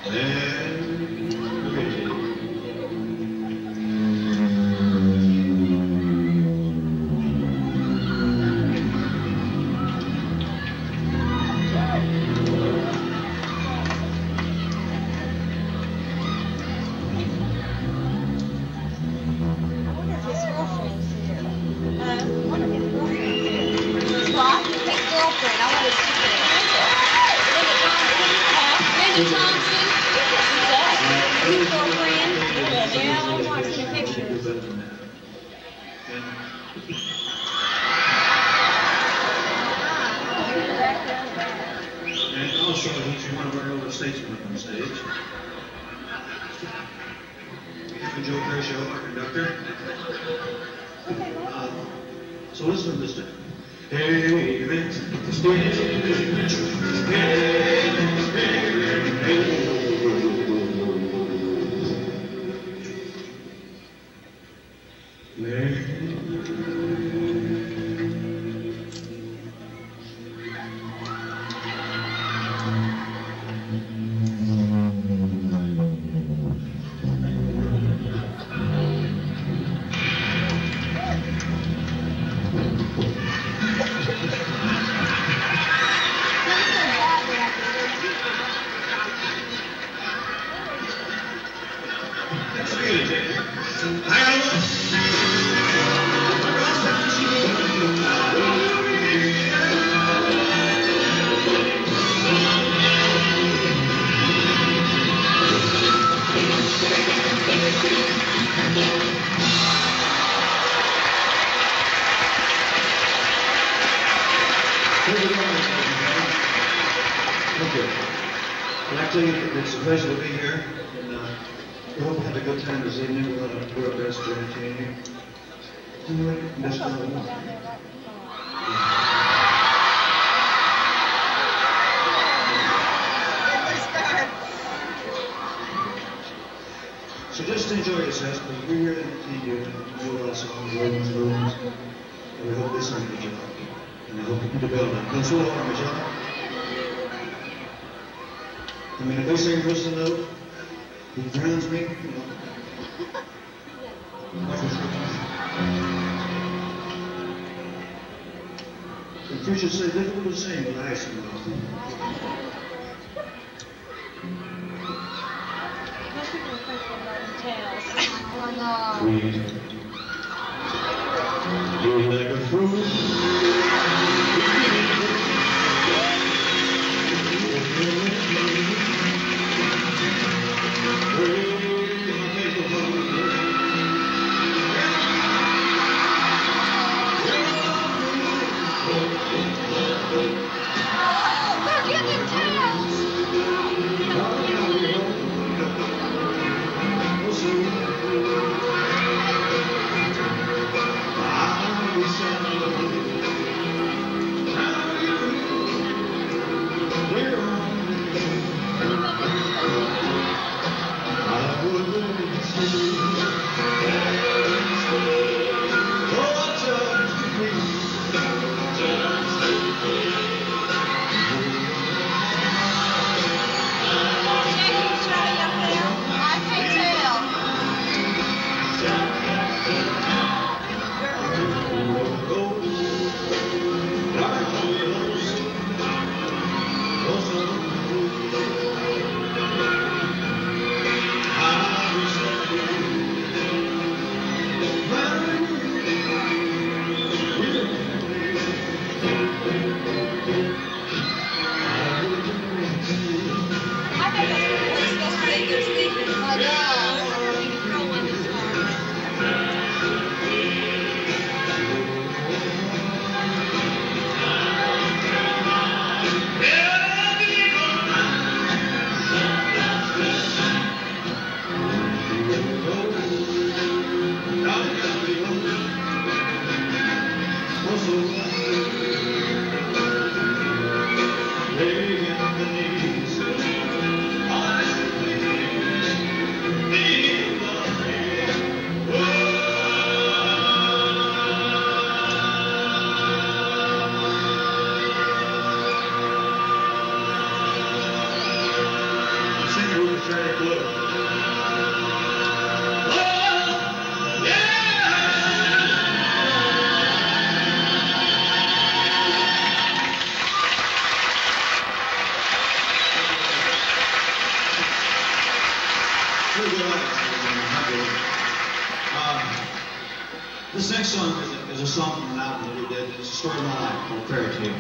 It's a pleasure to be here, and we hope you have a good time this evening. We're going to do our best to entertain you. So just enjoy yourselves, because we're here to entertain you, and do a lot of songs, rooms, and we hope this song you job. And I hope you can do better. That's all I'm job. I mean, if they sing first a note, he drowns me, you know. The preacher said, difficult to sing, but I sing it. Most people are afraid of letting tails. Oh no. You're like a fruit. This next song is a song from an album that we did. It's a story of my life called Fairytale.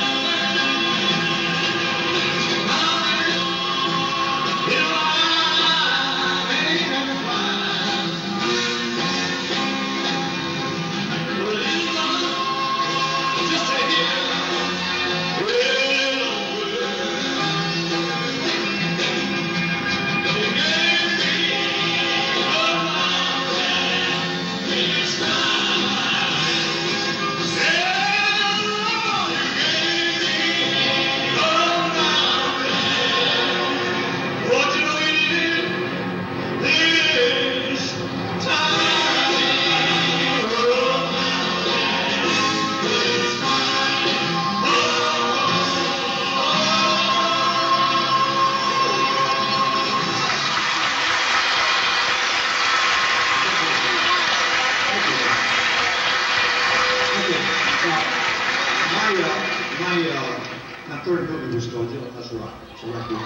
Yeah. My third movie was called Jailhouse Rock. So rock your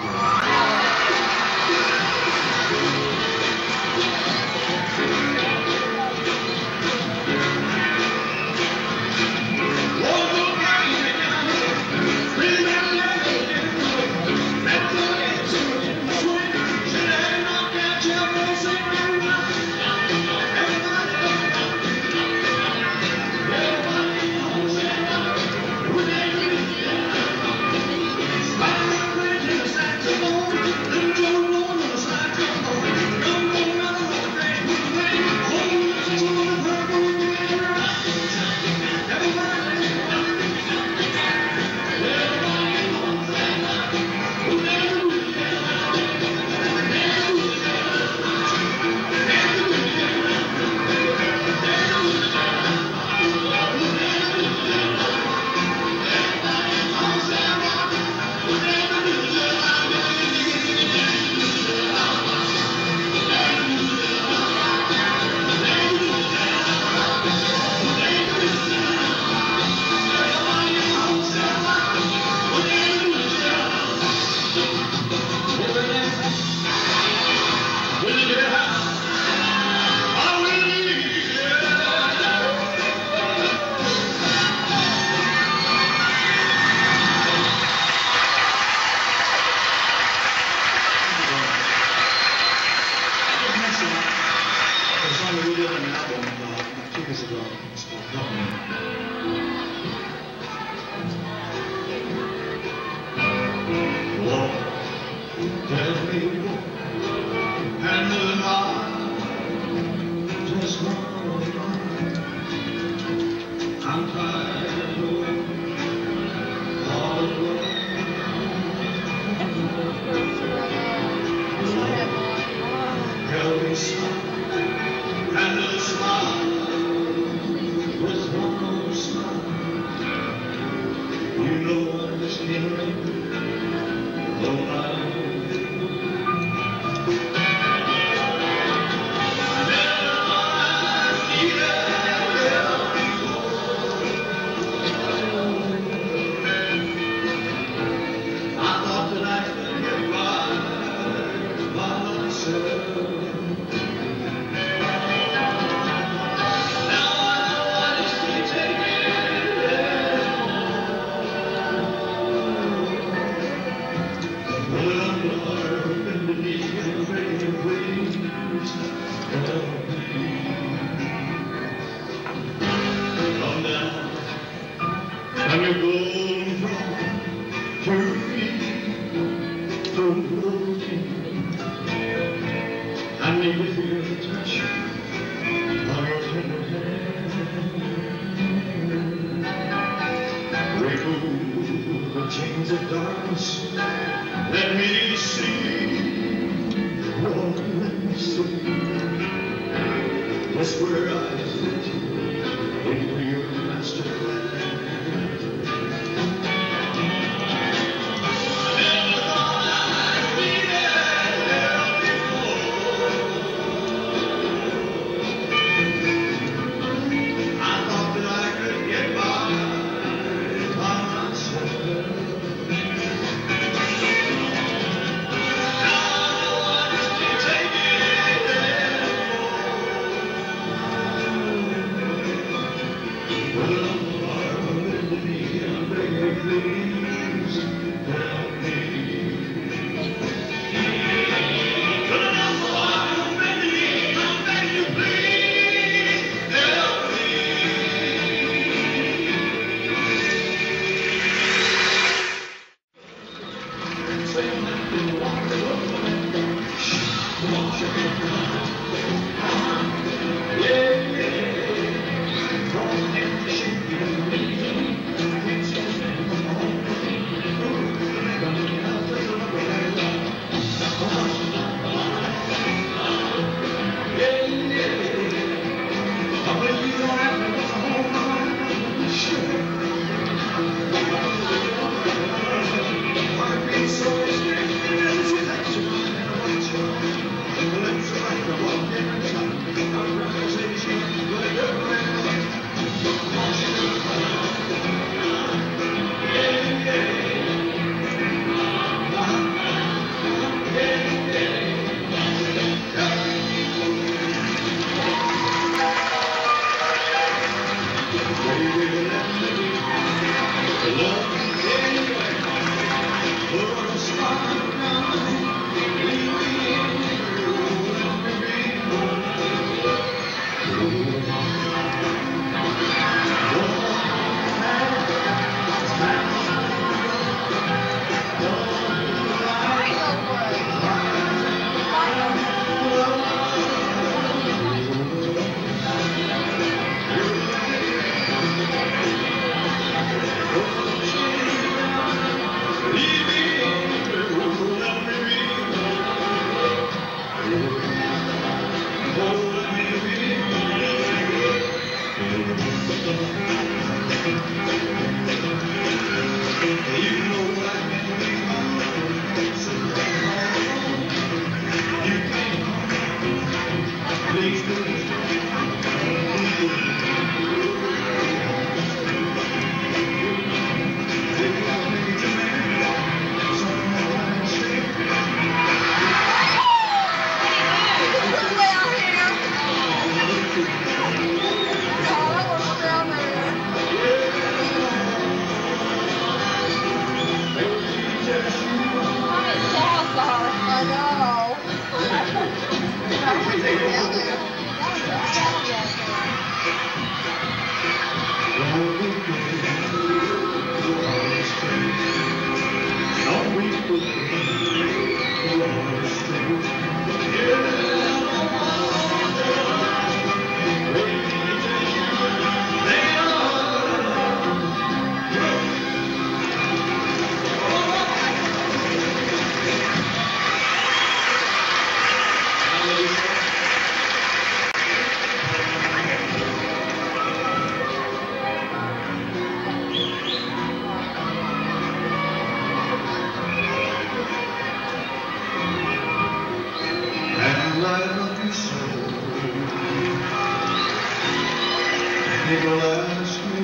People ask me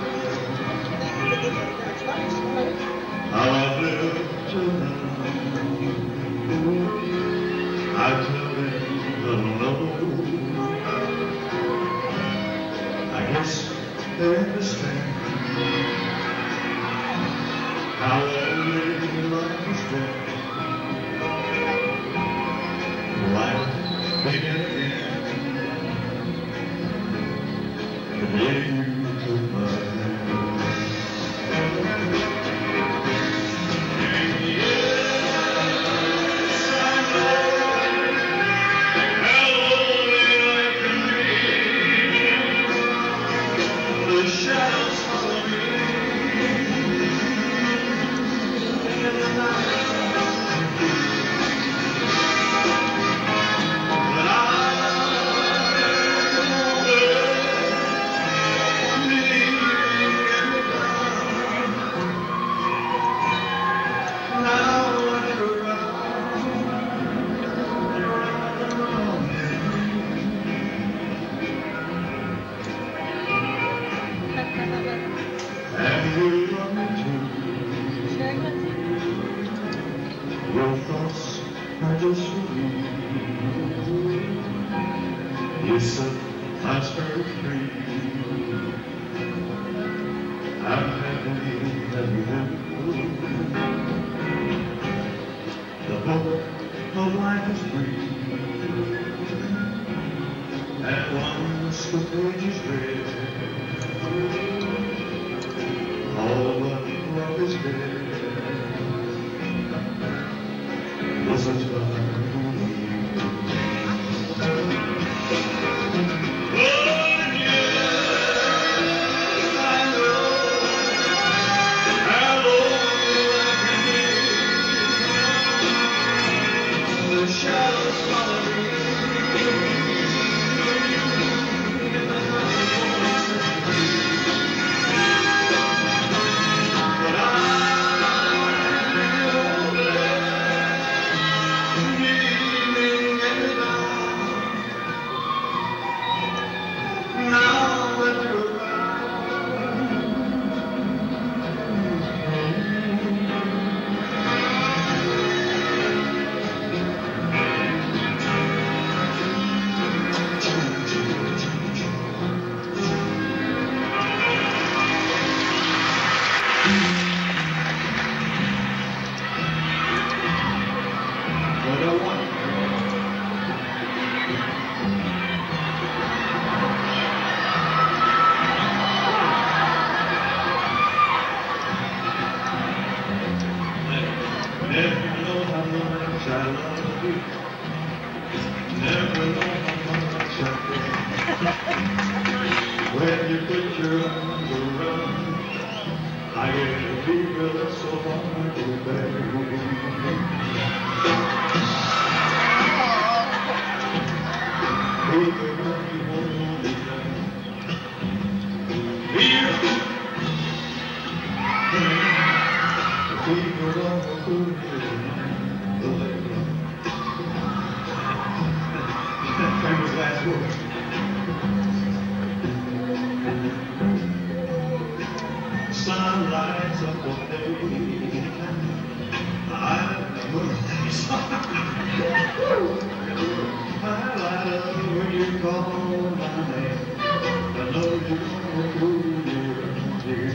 how I've lived till now. I tell them I don't know. I guess they understand how every life is dead. Life began again. The day you took my hand. And yes, I know how lonely I can be. The shadows follow me in the night. But I your thoughts are just for me. You said I started free. I'm happy that you have. The book of life is free. And once the page is read, all but love is dead. This is what I believe. Oh, yes, I know how lonely I can be. The shadows follow me. But when you put your arms around, I get a fever that's so hard to bear. Fever when you hold me down. Fever on the cool the lake. Famous last words. Sun lights up the day. I light up when you call my name. I know you're gonna prove you're here.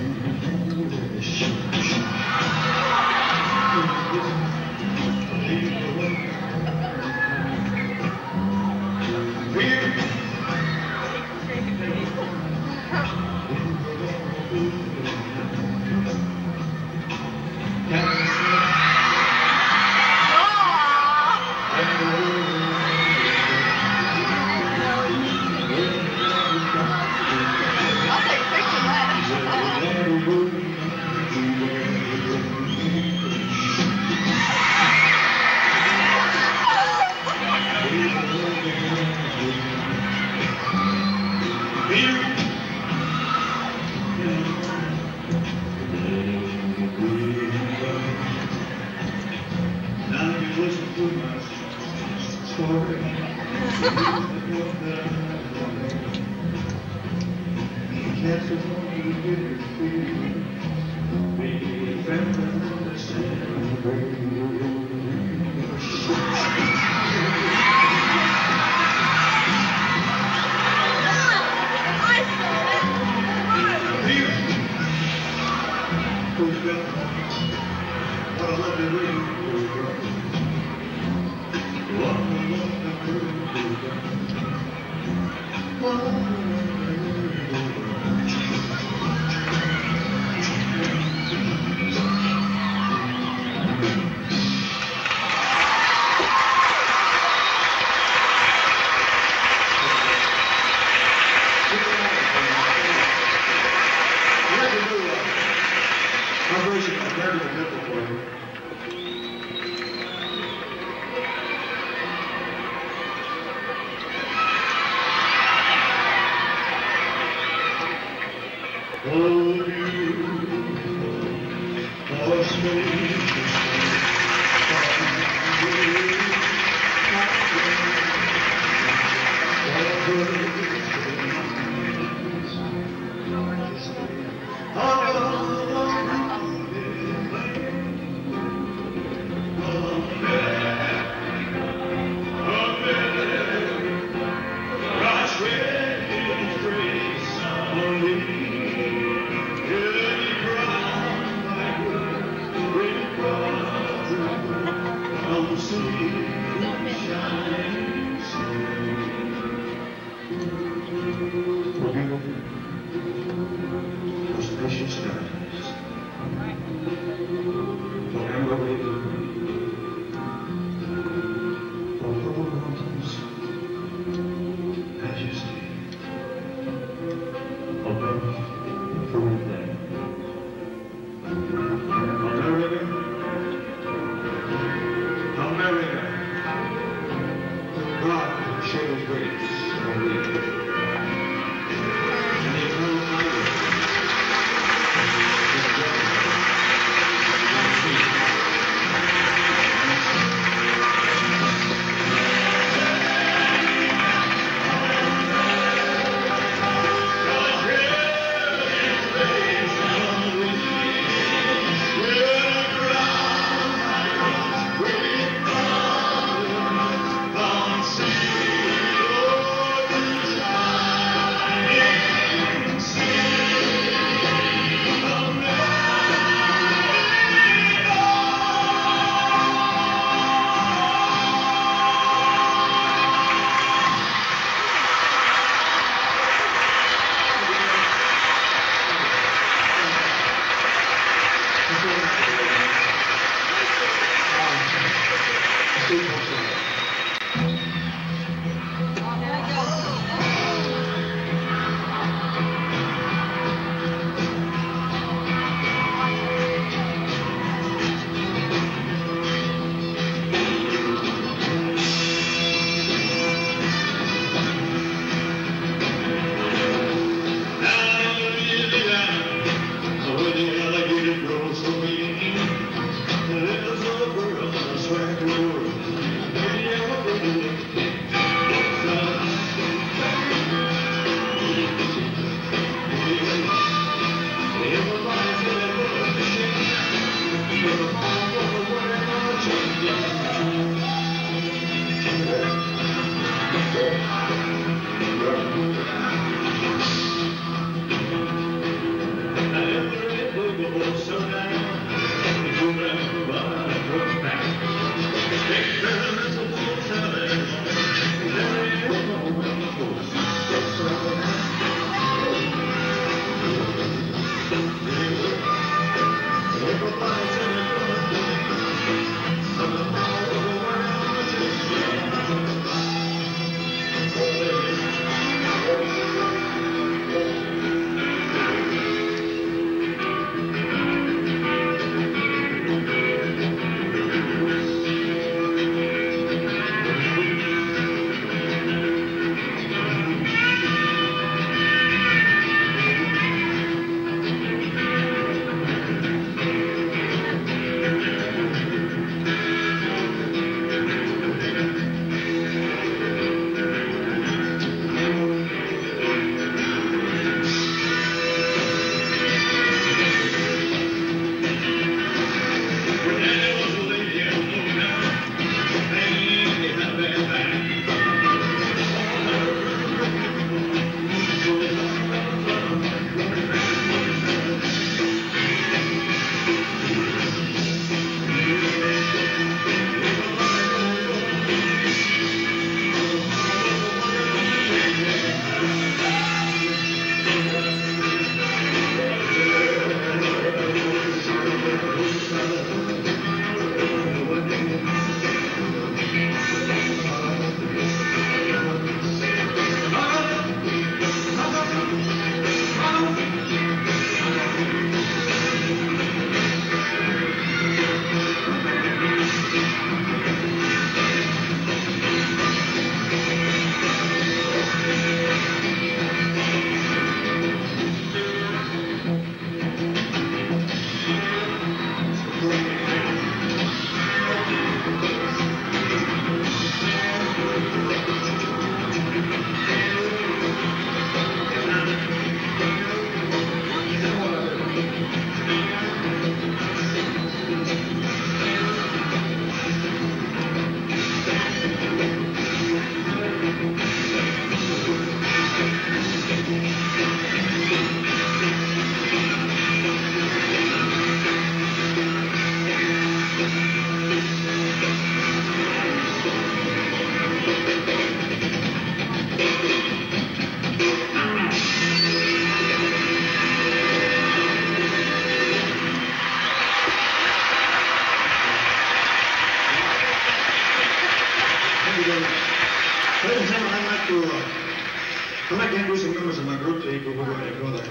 Go there.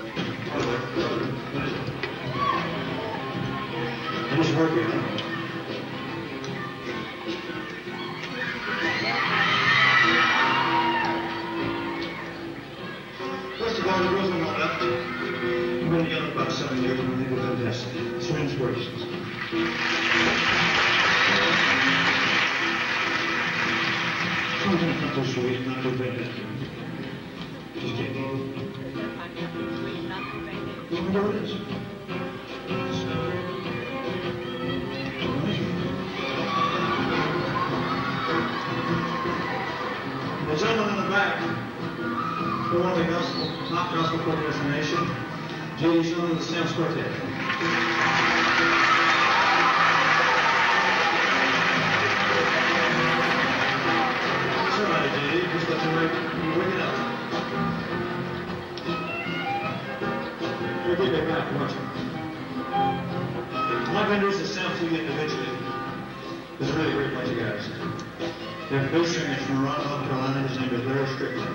It is working, huh? First of all, the girls on my left, we've been together about 7 years, and I think we're fantastic. It's your inspirations. Something not so sweet, not too fantastic. Just kidding. Whatever it is. The gentleman in the back, for one of the top gospel quartets in the nation, J.D. Son of the Sam's Quartet. Somebody, J.D., just let you wake it up. You'll get their back, watch it. I'm not going to do this to sound to you individually. There's a really great bunch of guys. Their bass singer is from Ronnie, North Carolina. His name is Larry Strickland.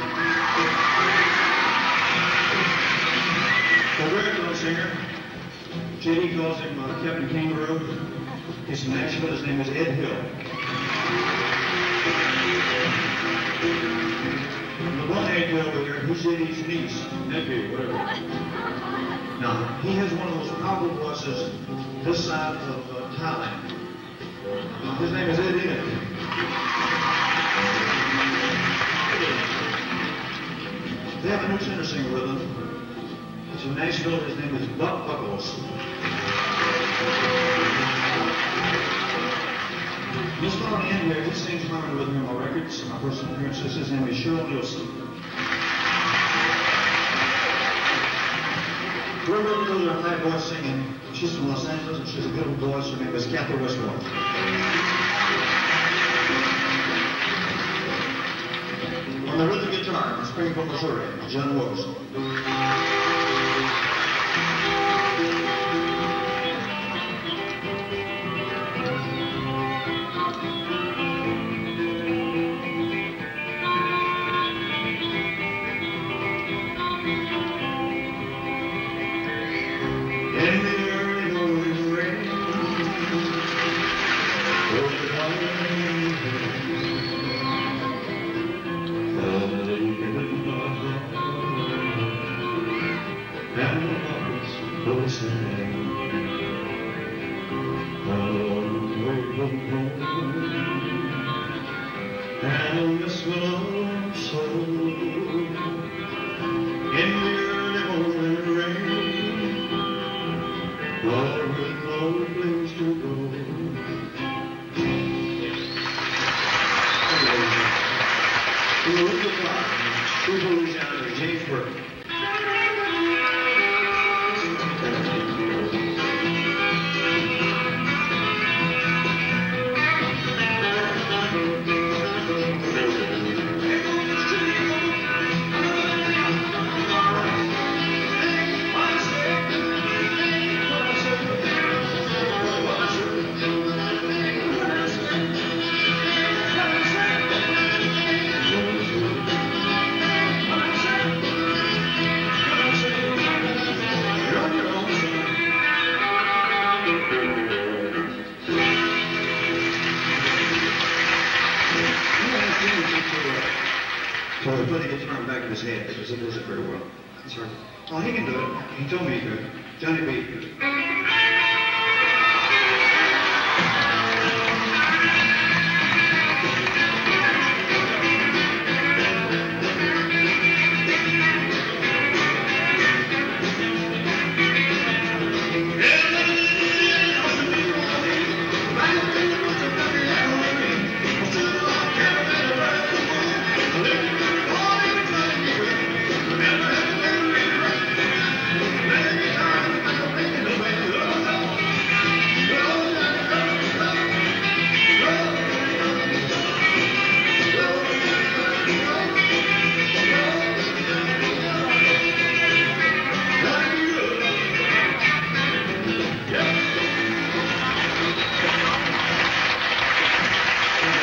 The baritone singer, J.D. calls him Captain Kangaroo. He's from Nashville. His name is Ed Hill. And the blonde-haired girl over here, who's J.D.'s niece, nephew, whatever. Now, he has one of the most powerful voices this side of Thailand. His name is Ed Hill. They have a new tenor singer with them. He's from Nashville. His name is Buck Buckles. This fellow in here, he sings harmony with me on my records, my personal appearances. His name is Cheryl Nielsen. Whoever knows her high voice singing, she's from Los Angeles and she's a beautiful voice. Her name is Kathy Westmore. On the rhythm guitar, from Springfield, Missouri, John Wilson. Oh, he can do it. He told me he could. Johnny B.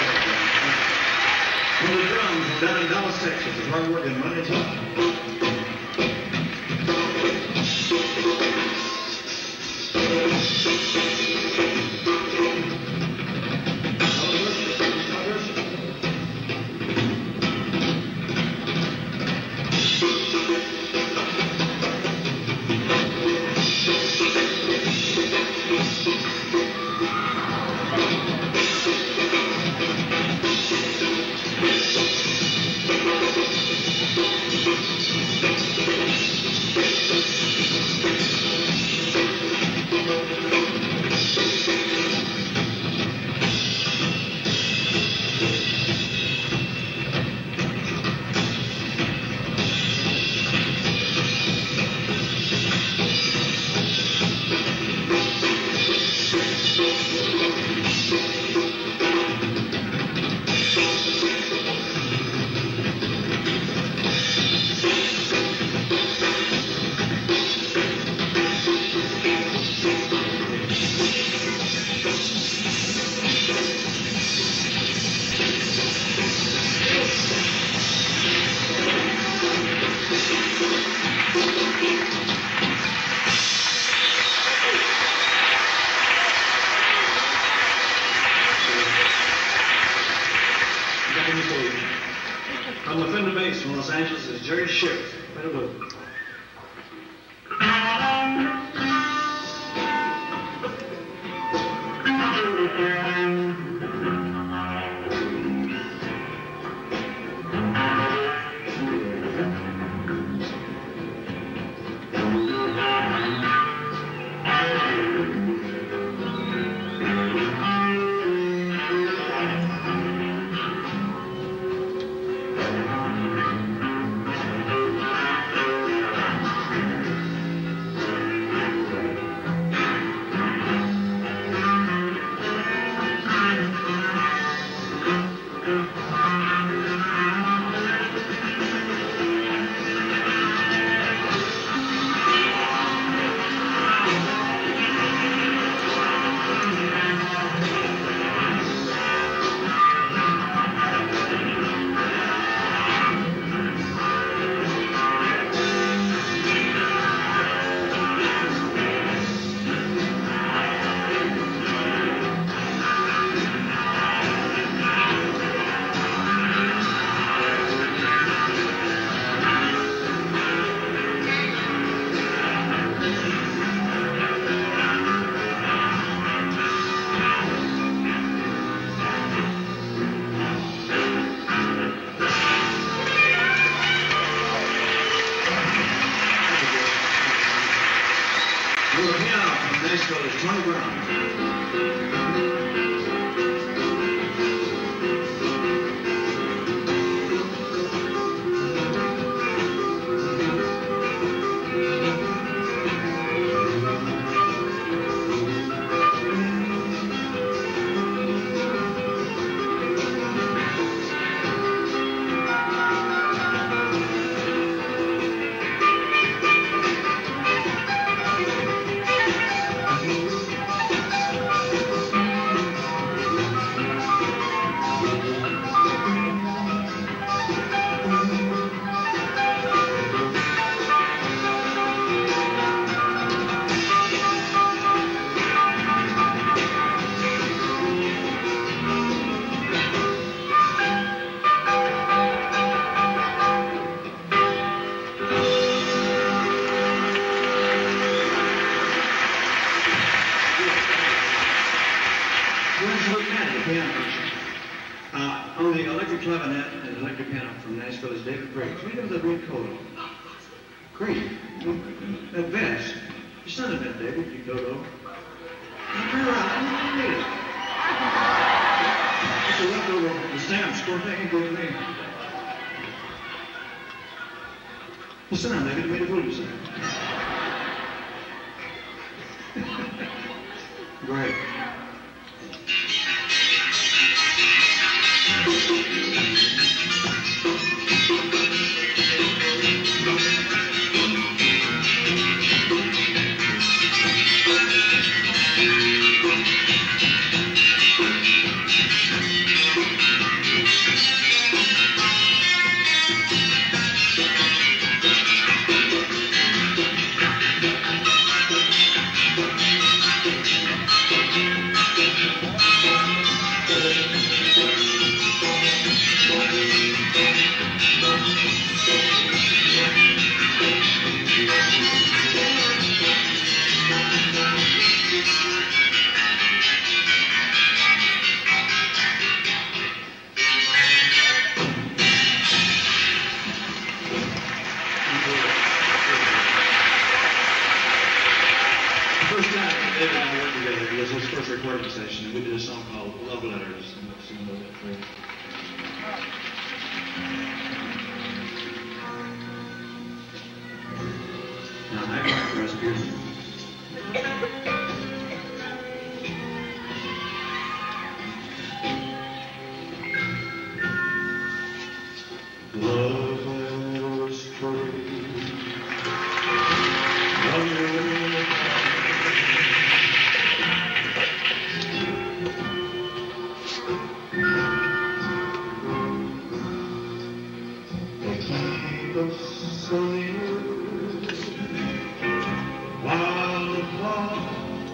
Down in Dallas, Texas, is hard working Monday, Tutt. Scheff. Beautifuk. On the electric clavinet and electric piano from Nashville is David Briggs. We have the red coat on. Great. That vest. Your son in that, David, you dodo. Turn around. I don't need it. It's a leftover of the stamps. Go back and go to me. Well, sit down, David. You made a fool of yourself. Great. David and I worked together. It was his first recording session, and we did a song called Love Letters. And we'll sing about that for you. Now, I got the rest here. Love letters free. Love your they keep us so near while apart.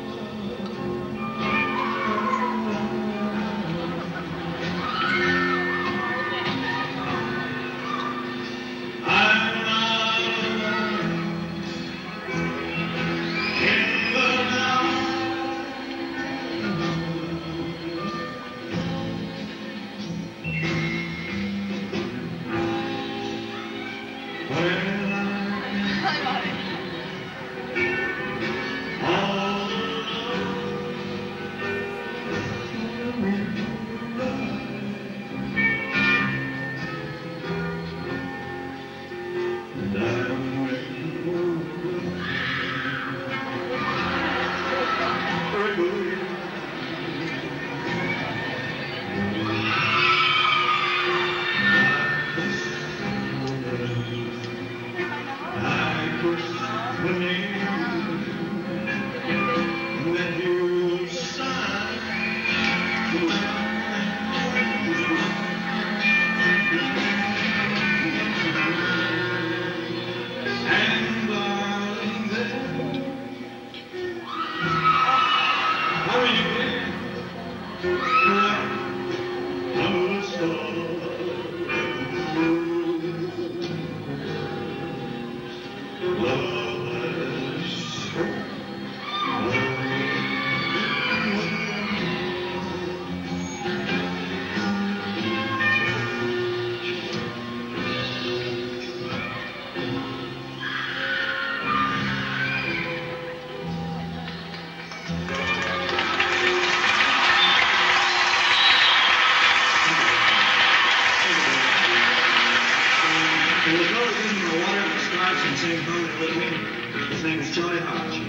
His name is Jailhouse.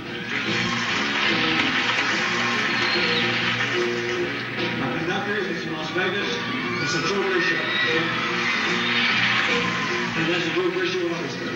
My conductor is from Las Vegas. It's a Joker show. And that's a Joker show orchestra.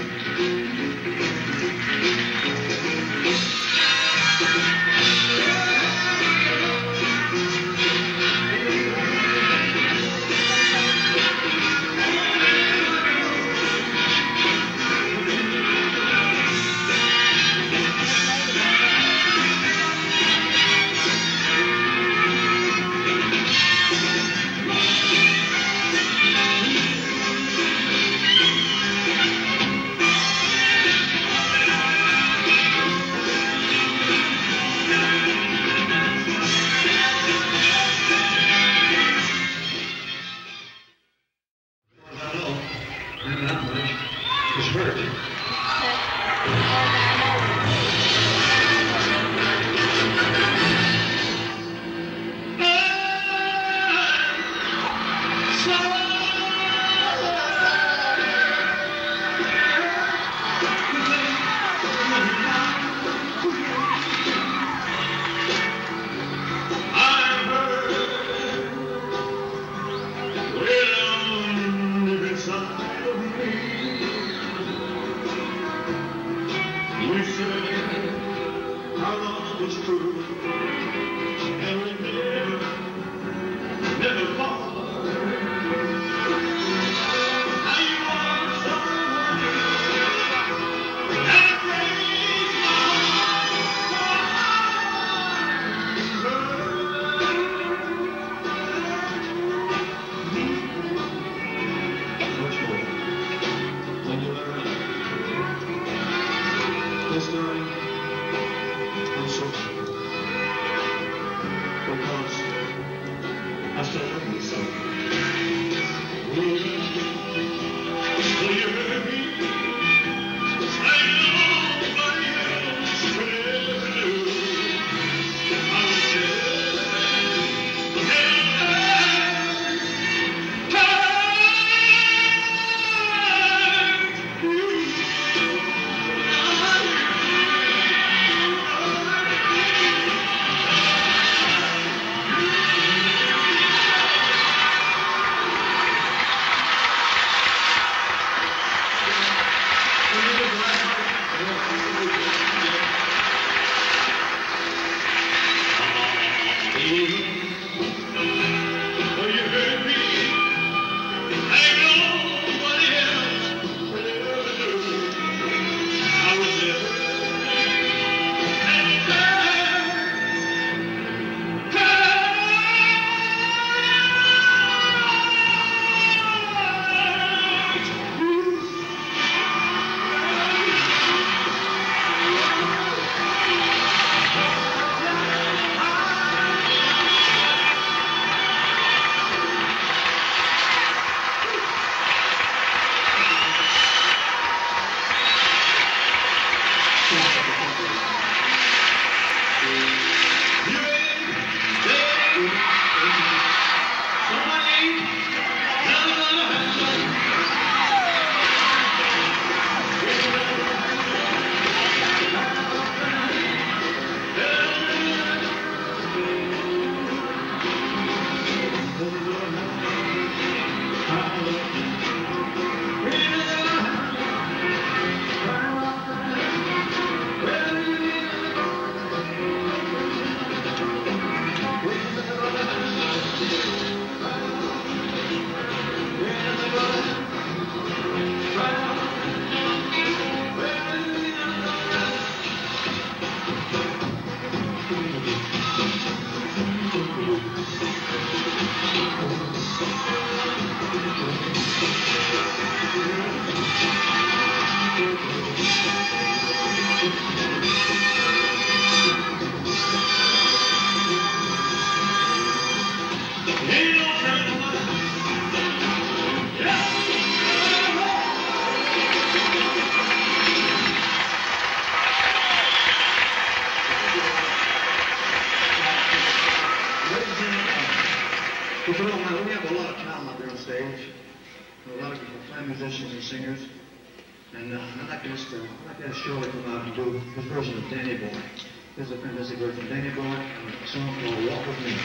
Musicians and singers, and I'd like to have Shirley come out and do his version of Danny Boy. This is a fantastic version of Danny Boy, and a song called Walk With Me.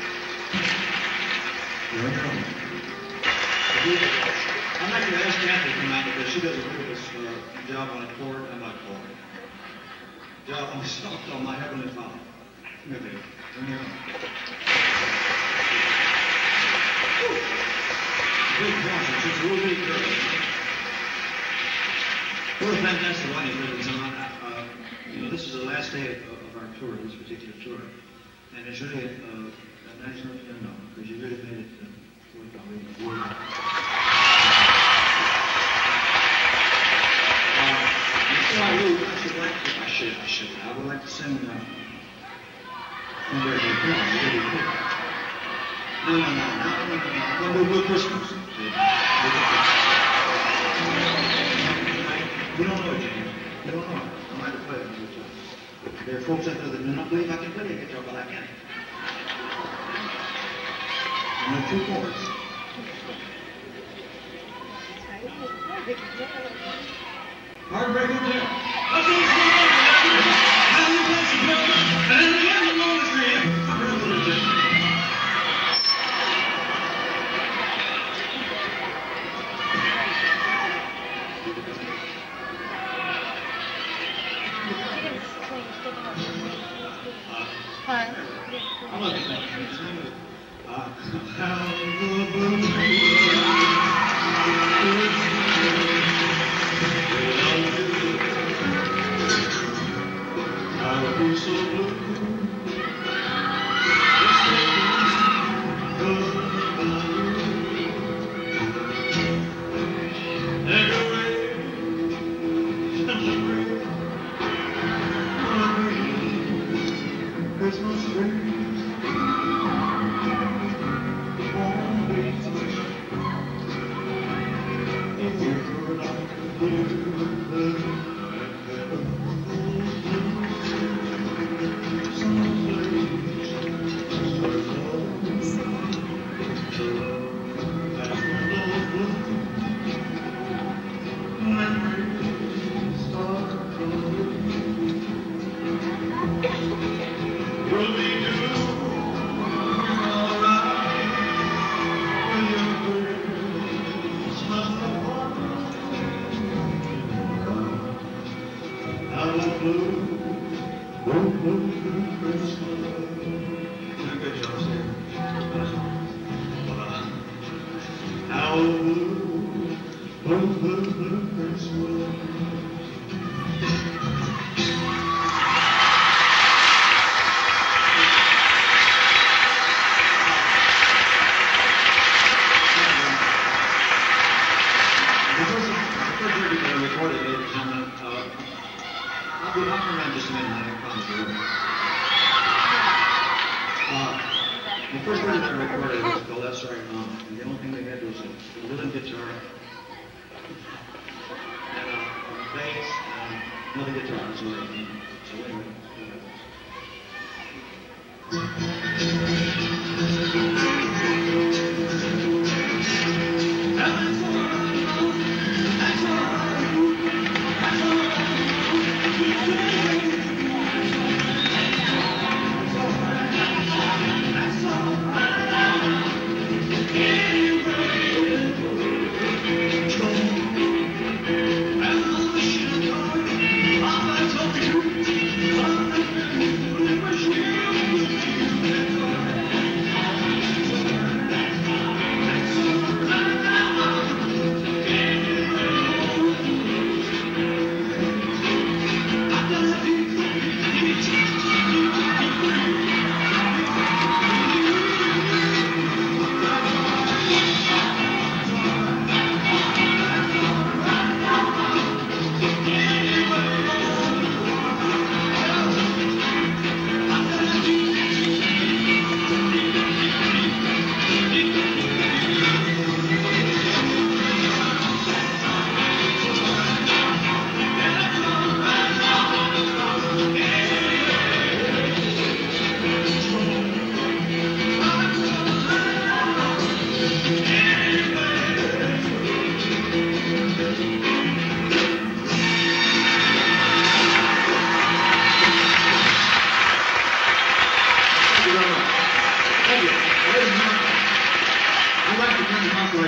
You're on your own. I'd like to ask Kathy to come out because she does a really good job on a chord. I like chord. Job on the song called My Heavenly Father. Come here, baby. You're on your own. Big concerts, it's a real big girl. We're fantastic Ronnie presents on. This is the last day of our tour, this particular tour. And it's really a nice note to end on, because you really made it worthwhile. Before I leave, I would like to sing Under the Crown, really quick. No. One Blue Christmas. You don't know it, James. You don't know it. I might have played it. There are folks out there that do not believe I can play a guitar, but I can. And there are two chords. Heartbreak Hotel. That's what it's going on. How you play some people. And then the end of the street. I'm looking at I'll be so blue. Christmas tree.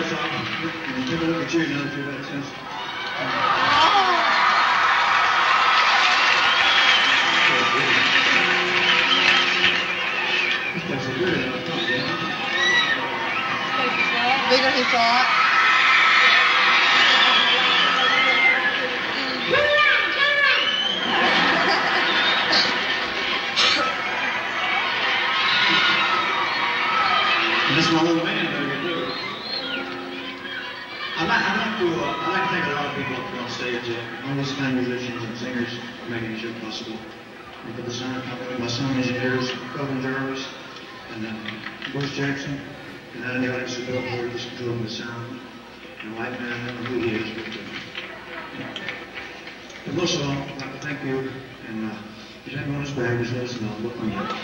that song. Take a look at you now, if you that sense. This place is good enough, huh? Bigger he thought. This is my little band, too. I like to thank a lot of people up on stage, all these kind of musicians and singers for making the show possible. And for the sound company, my sound engineers, Kelvin Jarvis, and Bruce Jackson, and out in the audience who built here, just controlling the sound. And the white man, I don't know who he is, but most of all, I'd like to thank you, and if you have one of us back, just let us know. Look on you.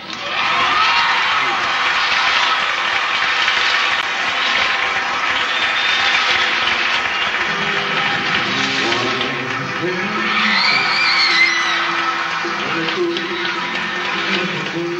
Thank you.